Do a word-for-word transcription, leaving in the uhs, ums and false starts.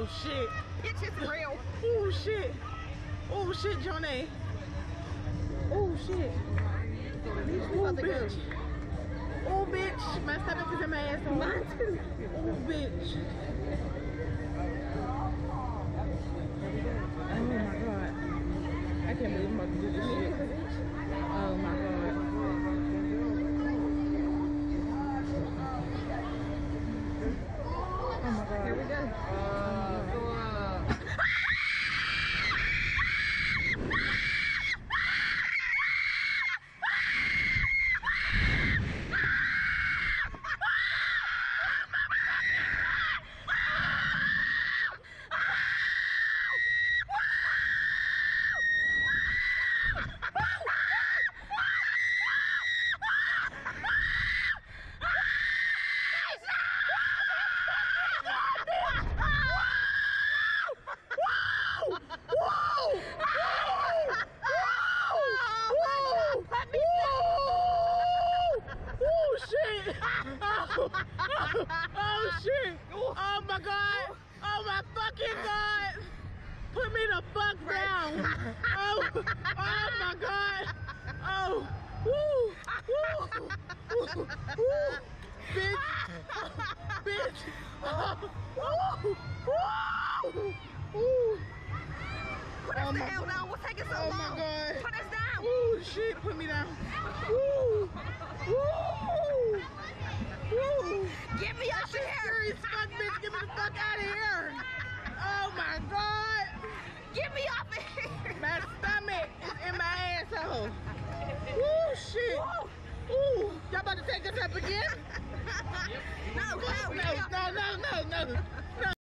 shit. It's just real. Oh shit. Oh shit, Johnny. Oh shit. Oh bitch. Oh bitch. My stomach is in my asshole. Mine too. Oh bitch. Oh my god. I can't believe I'm about to do this shit. Oh my god. Oh my god. Here we go. Uh, oh shit! Oh my god! Oh my fucking god! Put me the fuck down! Oh! Oh my god! Oh! Woo! Woo! Woo! Woo! Bitch! Bitch! Oh! Woo! Woo! Woo! Put us the hell down. What's taking so long? Oh my god! Put us down. Woo! Shit! Put me down! Woo! Woo! Woo! Get me up in here. Serious fuck, bitch. Get me the fuck out of here. Oh my god. Get me up in here. My stomach is in my asshole. Woo, shit. Woo. Y'all about to take this up again? No, no, No, no, no, no, no. No.